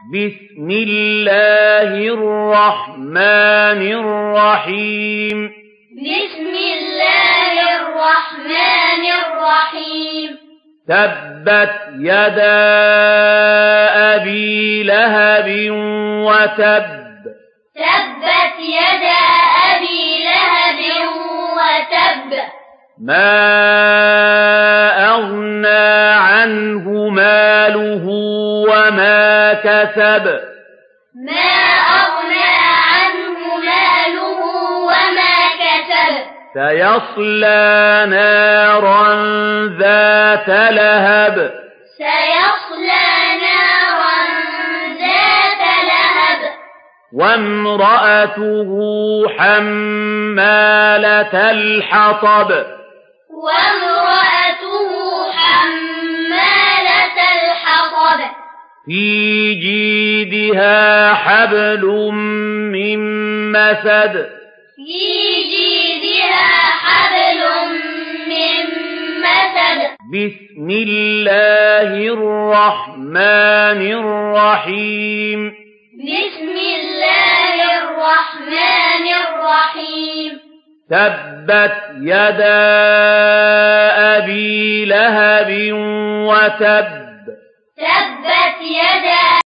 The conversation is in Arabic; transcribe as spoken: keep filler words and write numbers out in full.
بسم الله الرحمن الرحيم بسم الله الرحمن الرحيم تبت يدا أبي لهب وتب تبت يدا أبي لهب وتب ما أغنى عنه ماله وما كسب ما أغنى عنه ماله وما كسب سيصلى نارا ذات لهب سيصلى نارا ذات لهب وامرأته حمالة الحطب وامرأته حمالة الحطب في جيدها حبل من مسد في جيدها حبل من مسد بسم الله الرحمن الرحيم بسم الله الرحمن الرحيم تبت يدا أبي لهب وتب تبت يدا